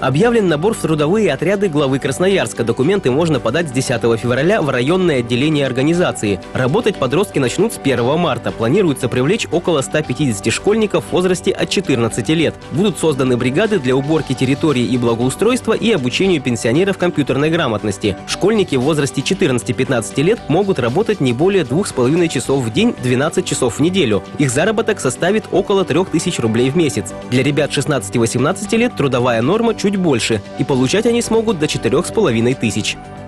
Объявлен набор в трудовые отряды главы Красноярска. Документы можно подать с 10 февраля в районное отделение организации. Работать подростки начнут с 1 марта. Планируется привлечь около 150 школьников в возрасте от 14 лет. Будут созданы бригады для уборки территории и благоустройства и обучению пенсионеров компьютерной грамотности. Школьники в возрасте 14-15 лет могут работать не более 2,5 часов в день, 12 часов в неделю. Их заработок составит около 3000 рублей в месяц. Для ребят 16-18 лет трудовая норма чуть больше, и получать они смогут до 4500.